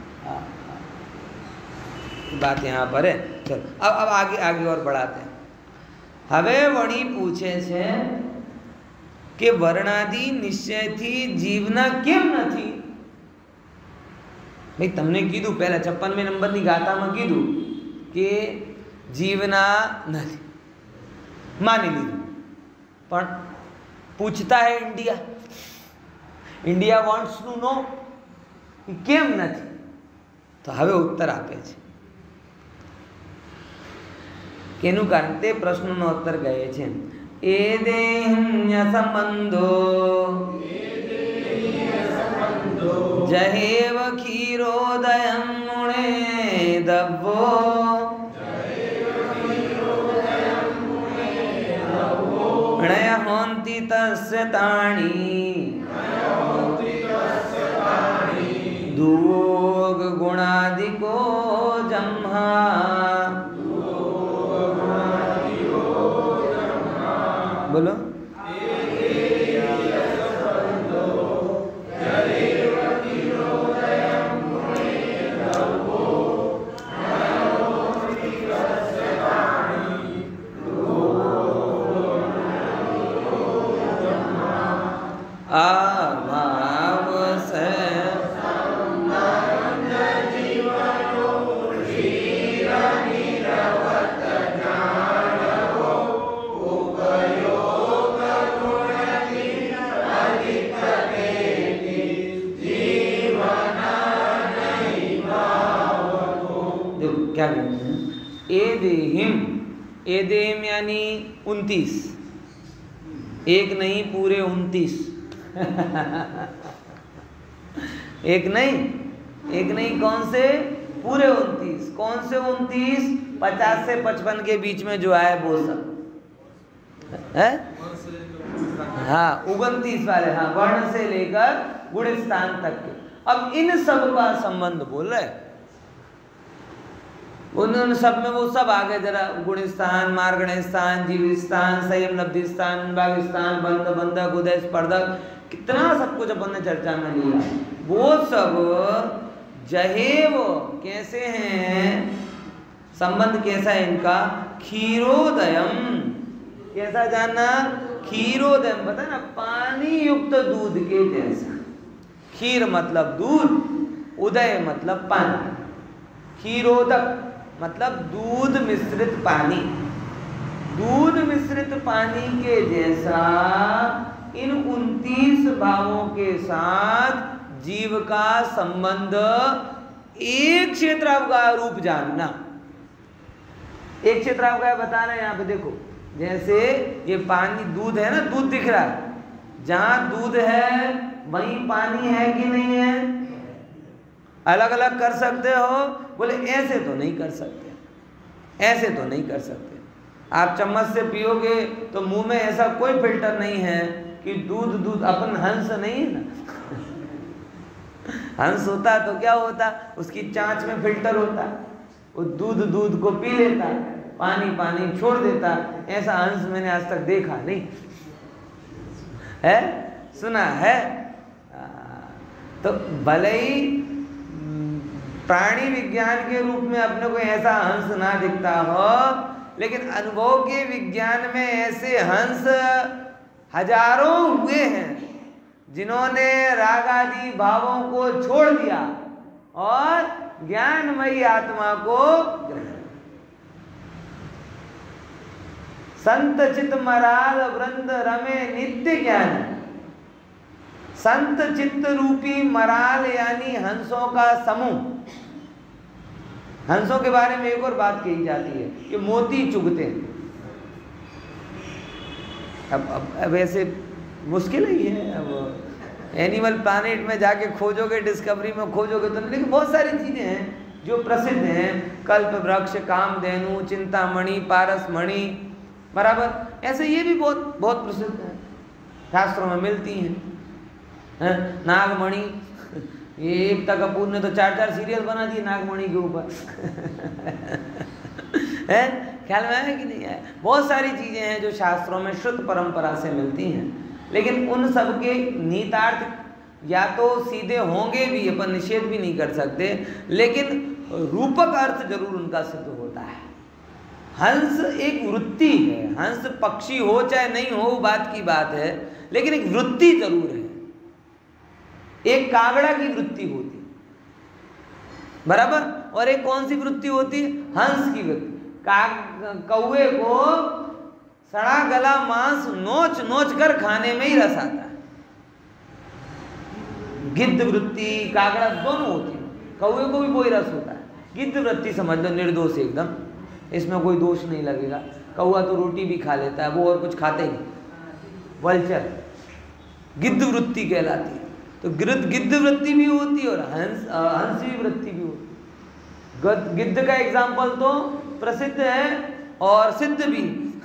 बात यहाँ पर है। चलो अब आगे और बढ़ाते हैं। હવે વળી પૂછે છે કે વર્ણાદિ નિશ્ચયથી જીવના કેમ નથી? ભાઈ તમને કીધું પહેલા 56 નંબરની ગાથામાં કીધું કે જીવના નથી, માની લીધું, પણ પૂછતા है इंडिया वॉन्ट्स टू नो કેમ નથી? તો હવે ઉત્તર આપે છે કેનું કારણ તે પ્રશ્નનો ઉત્તર કહે છે એ દેહન્ય સંબંધો જહેવ ખીરોદયમ મુણે દબ્બો ણય હોંતિ તસ્ય તાણી दुवोग गुणादिको जम्हा। बोलो अभाव से क्या कहते हैं, एदेहिम, एदेहिम यानी 29, एक नहीं पूरे 29 एक नहीं कौन से पूरे 29, कौन से 29, 50 से 55 के बीच में जो आए वो सब है, हाँ 29 वाले, हाँ वर्ण से लेकर गुण स्थान तक के। अब इन सब का संबंध बोल रहे, उन सब में वो सब आ गए जरा, गुण स्थान, मार्गण स्थान, जीव स्थान, संयम लब्धि स्थान, अनुभाग स्थान, बंध बंधक, उदय स्पर्धक, कितना सब कुछ अपन ने चर्चा में लिया। वो सब जहेव कैसे हैं, संबंध कैसा है इनका, क्षीरोदयम, कैसा जानना, क्षीरोदयम, पता ना पानी युक्त दूध के जैसा। क्षीर मतलब दूध, उदय मतलब पानी, क्षीरोदक मतलब दूध मिश्रित पानी, दूध मिश्रित पानी के जैसा इन 29 भावों के साथ जीव का संबंध एक क्षेत्रावगाह रूप जानना। एक क्षेत्रावगाह बता रहे हैं यहाँ पे, देखो जैसे ये पानी दूध है ना, दूध दिख रहा है, जहां दूध है वहीं पानी है कि नहीं है, अलग अलग कर सकते हो, बोले ऐसे तो नहीं कर सकते, ऐसे तो नहीं कर सकते। आप चम्मच से पियोगे तो मुंह में ऐसा कोई फिल्टर नहीं है कि दूध दूध, अपन हंस नहीं है ना हंस होता तो क्या होता, उसकी चांच में फिल्टर होता, वो दूध दूध को पी लेता, पानी पानी छोड़ देता। ऐसा हंस मैंने आज तक देखा नहीं है, सुना है। तो भले ही प्राणी विज्ञान के रूप में अपने को ऐसा हंस ना दिखता हो, लेकिन अनुभव के विज्ञान में ऐसे हंस हजारों हुए हैं जिन्होंने राग आदि भावों को छोड़ दिया और ज्ञानमयी आत्मा को ग्रहण। संत चित मराल वृंद रमे नित्य ज्ञान, संत चित्त रूपी मराल यानी हंसों का समूह। हंसों के बारे में एक और बात कही जाती है कि मोती चुगते हैं। अब ऐसे मुश्किल ही है, अब एनिमल प्लैनेट में जाके खोजोगे, डिस्कवरी में खोजोगे तो, लेकिन बहुत सारी चीजें हैं जो प्रसिद्ध हैं, कल्प वृक्ष, कामधेनु, चिंतामणि, पारसमणि, बराबर, ऐसे ये भी बहुत बहुत प्रसिद्ध है, शास्त्रों में मिलती हैं। नागमणि, ये एकता कपूर ने तो 4-4 सीरियल बना दिए नागमणि के ऊपर है, ख्याल में आया कि नहीं आया। बहुत सारी चीजें हैं जो शास्त्रों में शुद्ध परंपरा से मिलती हैं, लेकिन उन सब के निहितार्थ या तो सीधे होंगे भी, अपन निषेध भी नहीं कर सकते, लेकिन रूपक अर्थ जरूर उनका सिद्ध होता है। हंस एक वृत्ति है, हंस पक्षी हो चाहे नहीं हो बात की बात है, लेकिन एक वृत्ति जरूर है। एक कागड़ा की वृत्ति होती, बराबर, और एक कौन सी वृत्ति होती, हंस की वृत्ति। कौवे को सड़ा गला मांस नोच नोच कर खाने में ही रस आता है। गिद्ध वृत्ति, कागड़ा दोनों होती है, कौवे को भी वही रस होता है। गिद्ध वृत्ति समझ लो निर्दोष एकदम, इसमें कोई दोष नहीं लगेगा। कौवा तो रोटी भी खा लेता है, वो और कुछ खाते ही नहीं, वल्चर। गिद्ध वृत्ति कहलाती है। तो गिद्ध वृत्ति भी होती है और हंसी वृत्ति भी होती है। गिद्ध का एग्जाम्पल तो प्रसिद्ध है और सिद्ध भी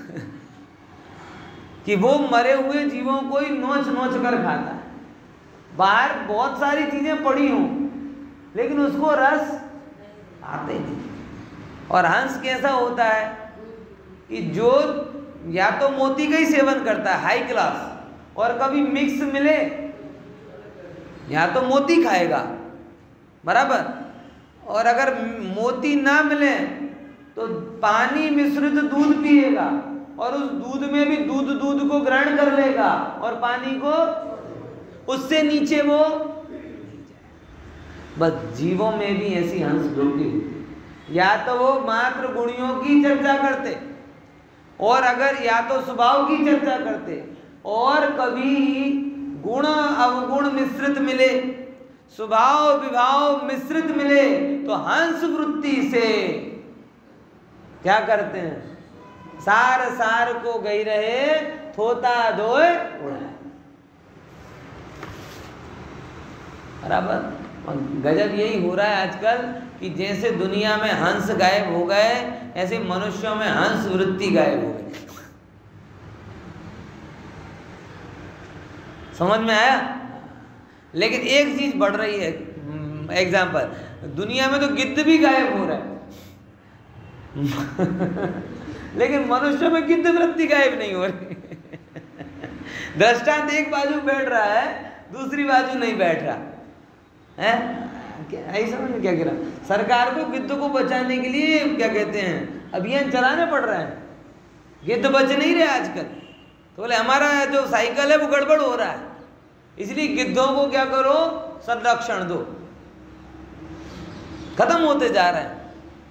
कि वो मरे हुए जीवों को ही नोच नोच कर खाता है। बाहर बहुत सारी चीजें पड़ी हों, लेकिन उसको रस आते नहीं। और हंस कैसा होता है कि जो या तो मोती का ही सेवन करता है हाई क्लास, और कभी मिक्स मिले या तो मोती खाएगा, बराबर, और अगर मोती ना मिले तो पानी मिश्रित दूध पिएगा, और उस दूध में भी दूध को ग्रहण कर लेगा और पानी को, उससे नीचे वो। बस जीवों में भी ऐसी हंस वृत्ति होती, या तो वो मात्र गुणियों की चर्चा करते, और अगर या तो स्वभाव की चर्चा करते, और कभी गुण अवगुण मिश्रित मिले, स्वभाव विभाव मिश्रित मिले, तो हंस वृत्ति से क्या करते हैं? सार सार को गई रहे, थोता दोए उड़ाए। बराबर। गजब यही हो रहा है आजकल कि जैसे दुनिया में हंस गायब हो गए, ऐसे मनुष्यों में हंस वृत्ति गायब हो गई। समझ में आया? लेकिन एक चीज बढ़ रही है, एग्जाम्पल, दुनिया में तो गिद्ध भी गायब हो रहा है लेकिन मनुष्यों में गिद्ध वृत्ति गायब नहीं हो रही दृष्टांत एक बाजू बैठ रहा है, दूसरी बाजू नहीं बैठ रहा है। ऐसा समझ क्या कह रहा, सरकार को गिद्ध को बचाने के लिए क्या कहते हैं, अभियान चलाने पड़ रहा है। गिद्ध बच नहीं रहे आजकल, तो बोले हमारा जो साइकिल है वो गड़बड़ हो रहा है, इसलिए गिद्धों को क्या करो, संरक्षण दो, खत्म होते जा रहे हैं।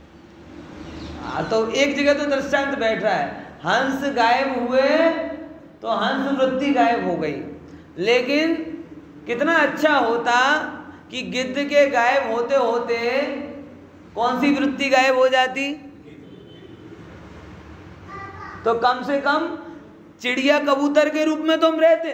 तो एक जगह तो दृष्टांत बैठ रहा है, हंस गायब हुए तो हंस वृत्ति गायब हो गई। लेकिन कितना अच्छा होता कि गिद्ध के गायब होते होते कौन सी वृत्ति गायब हो जाती, तो कम से कम चिड़िया कबूतर के रूप में तो हम रहते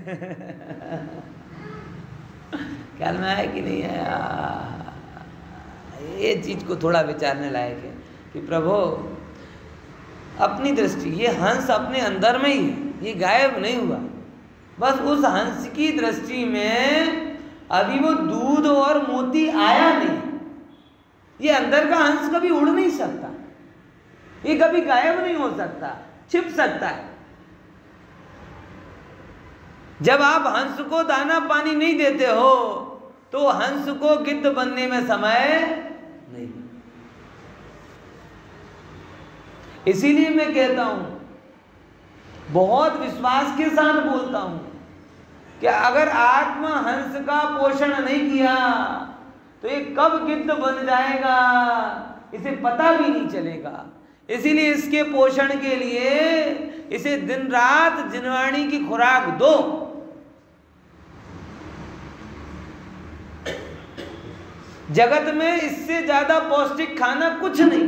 ख्याल में आया कि नहीं आया? ये चीज को थोड़ा विचारने लायक है कि प्रभु अपनी दृष्टि, ये हंस अपने अंदर में ही है, ये गायब नहीं हुआ, बस उस हंस की दृष्टि में अभी वो दूध और मोती आया नहीं। ये अंदर का हंस कभी उड़ नहीं सकता, ये कभी गायब नहीं हो सकता, छिप सकता है। जब आप हंस को दाना पानी नहीं देते हो तो हंस को गिद्ध बनने में समय नहीं। इसीलिए मैं कहता हूं, बहुत विश्वास के साथ बोलता हूं कि अगर आत्मा हंस का पोषण नहीं किया तो ये कब गिद्ध बन जाएगा इसे पता भी नहीं चलेगा। इसीलिए इसके पोषण के लिए इसे दिन रात जिनवाणी की खुराक दो। जगत में इससे ज्यादा पौष्टिक खाना कुछ नहीं।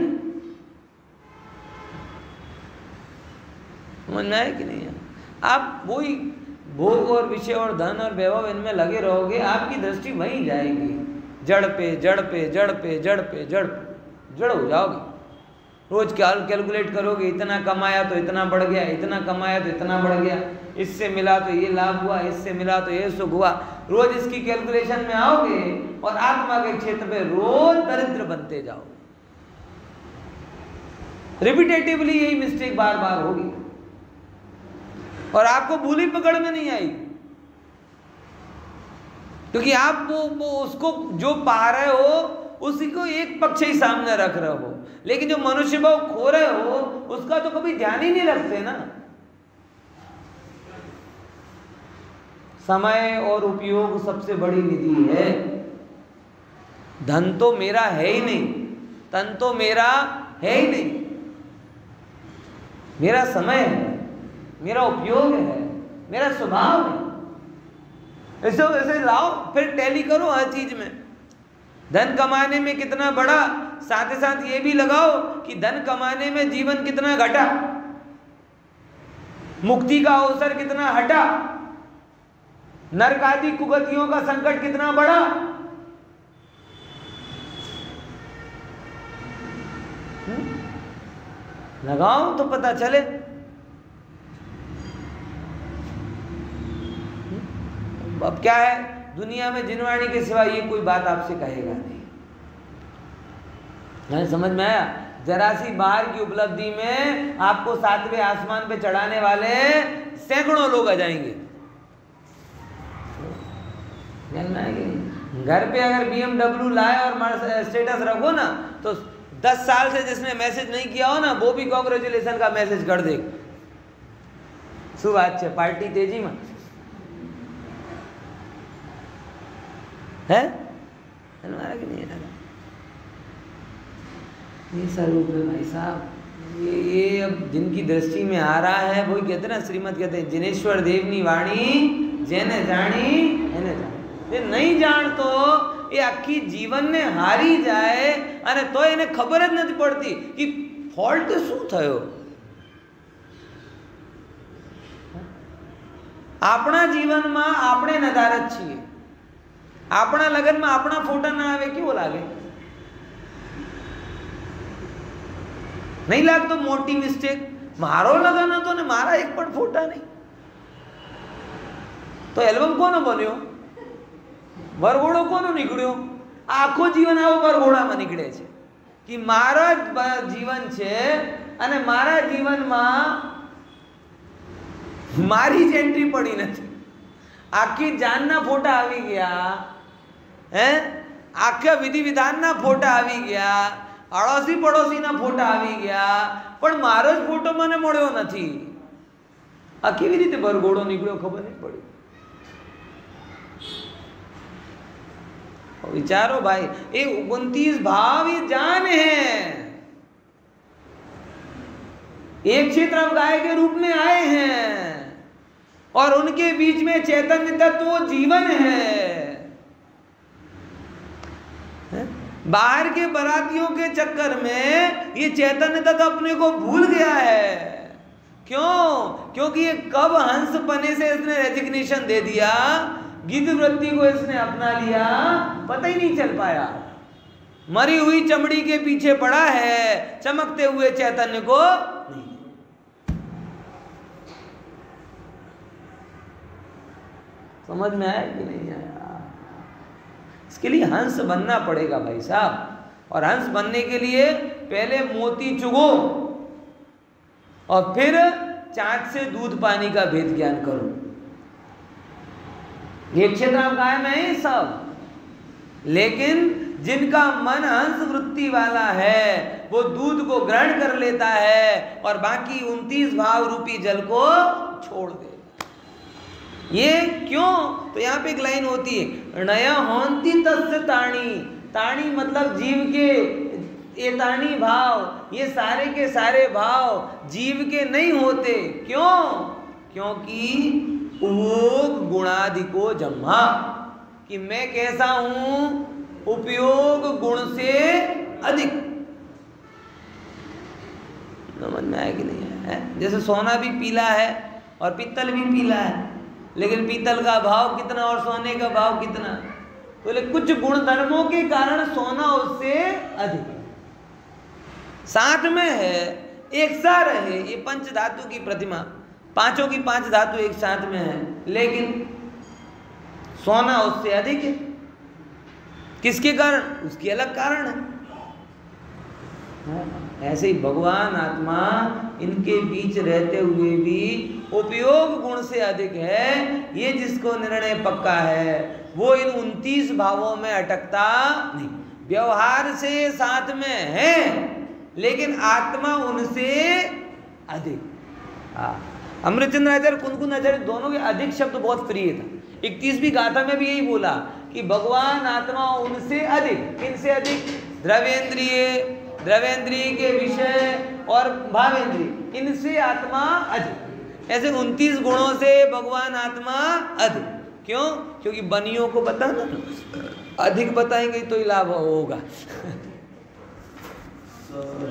समझ में आया कि नहीं है? आप वही भोग और विषय और धन और वैभव इनमें लगे रहोगे, आपकी दृष्टि वहीं जाएगी, जड़ पे जड़ पे जड़ पे जड़ पे जड़ जड़ हो जाओगे। रोज कैलकुलेट करोगे, इतना कमाया तो इतना बढ़ गया, इतना कमाया तो इतना बढ़ गया, इससे मिला तो ये लाभ हुआ, इससे मिला तो ये सुख हुआ। रोज इसकी कैलकुलेशन में आओगे और आत्मा के क्षेत्र में रोज दरिद्र बनते जाओगे। रिपीटेटिवली यही मिस्टेक बार बार होगी और आपको भूली पकड़ में नहीं आएगी, क्योंकि आप वो उसको जो पा रहे हो उसी को एक पक्ष ही सामने रख रहे हो, लेकिन जो मनुष्य भाव खो रहे हो उसका तो कभी ध्यान ही नहीं रखते ना। समय और उपयोग सबसे बड़ी निधि है। धन तो मेरा है ही नहीं, तन तो मेरा है ही नहीं, मेरा समय है, मेरा उपयोग है, मेरा स्वभाव है। ऐसे लाओ, फिर टैली करो हर चीज में। धन कमाने में कितना बढ़ा, साथ ही साथ ये भी लगाओ कि धन कमाने में जीवन कितना घटा, मुक्ति का अवसर कितना हटा, नरक आदि कुगतियों का संकट कितना बढ़ा। लगाओ तो पता चले। अब क्या है, दुनिया में जिनवाणी के सिवा ये कोई बात आपसे कहेगा नहीं। समझ में आया? जरा सी बाहर की उपलब्धि में आपको 7वें आसमान पे चढ़ाने वाले सैकड़ों लोग आ जाएंगे। घर पे अगर BMW लाए और स्टेटस रखो ना, तो 10 साल से जिसने मैसेज नहीं किया हो ना, वो भी कांग्रेचुलेशन का मैसेज कर दे। शुभ आज पार्टी तेजी में है हमारा कि नहीं है? ये स्वरूप है भाई साहब। ये अब जिनकी दृष्टि में आ रहा है वही कहते ना, श्रीमद कहते हैं जिनेश्वर देवनी वाणी जेने जानी एने जानी। ये नहीं जान तो ये आखी जीवन ने हारी जाए अने तो इन्हें खबर ज नहीं पड़ती कि ફોલ્ટ શું થયો? આપણા જીવનમાં આપણે નદારદ છીએ. આપણા લગ્નમાં આપણા ફોટા ના આવે કેવો લાગે? નહીં લાગતો મોટી મિસ્ટેક? મારો લગ્ન હતો ને મારા એક પણ ફોટા નહીં, તો એલ્બમ કોનો બન્યો? વરઘોડો કોનો નીકળ્યો? આખો જીવન આવો વરઘોડામાં નીકળે છે કે મારા જ જીવન છે અને મારા જીવનમાં મારી જ એન્ટ્રી પડી નથી. આખી જાનના ફોટા આવી ગયા, આખા વિધિ વિધાનના ફોટા આવી ગયા, અડોશી પડોશીના ફોટા આવી ગયા, પણ મારો જ ફોટો મને મળ્યો નથી. આ કેવી રીતે વરઘોડો નીકળ્યો ખબર નહીં પડી. विचारो भाई, ये 29 भाव ये जान है, एक क्षेत्र अब गाय के रूप में आए हैं और उनके बीच में चैतन्य तत्व जीवन है. बाहर के बरातियों के चक्कर में ये चैतन्य तत्व अपने को भूल गया है. क्यों? क्योंकि ये कब हंस पने से इसने रेजिग्नेशन दे दिया, गिद्ध वृत्ति को इसने अपना लिया, पता ही नहीं चल पाया. मरी हुई चमड़ी के पीछे पड़ा है, चमकते हुए चैतन्य को नहीं. समझ में आया कि नहीं आया? इसके लिए हंस बनना पड़ेगा भाई साहब. और हंस बनने के लिए पहले मोती चुगो और फिर चाँच से दूध पानी का भेद ज्ञान करो. ये क्षेत्र आप गाय में है सब, लेकिन जिनका मन हंस वृत्ति वाला है वो दूध को ग्रहण कर लेता है और बाकी 29 भाव रूपी जल को छोड़ देगा. ये क्यों? तो यहाँ पे एक लाइन होती है, नया होंती तस्य ताणी. ताणी मतलब जीव के ये ताणी भाव, ये सारे के सारे भाव जीव के नहीं होते. क्यों? क्योंकि उपयोग गुणादि को जम्हा, कि मैं कैसा हूं? उपयोग गुण से अधिक. समझ में आया कि नहीं है? जैसे सोना भी पीला है और पीतल भी पीला है, लेकिन पीतल का भाव कितना और सोने का भाव कितना? बोले कुछ गुण धर्मों के कारण सोना उससे अधिक है. साथ में है, एक सा रहे, ये पंच धातु की प्रतिमा, पांचों की 5 धातु एक साथ में है, लेकिन सोना उससे अधिक है. किसके कारण? उसकी अलग कारण है. ऐसे ही भगवान आत्मा इनके बीच रहते हुए भी उपयोग गुण से अधिक है. ये जिसको निर्णय पक्का है वो इन 29 भावों में अटकता नहीं. व्यवहार से साथ में है, लेकिन आत्मा उनसे अधिक. अमृतचंद्र आचार्य, कुंदकुंद आचार्य दोनों के अधिक शब्द बहुत प्रिय था. 31वीं गाथा में भी यही बोला कि भगवान आत्मा उनसे अधिक. किनसे अधिक? द्रव्येंद्रिय, द्रव्येंद्रिय के विषय और भावेंद्रिय, इनसे आत्मा अधिक. ऐसे 29 गुणों से भगवान आत्मा अधिक. क्यों? क्योंकि बनियों को बताना, अधिक बताएंगे तो ही लाभ होगा.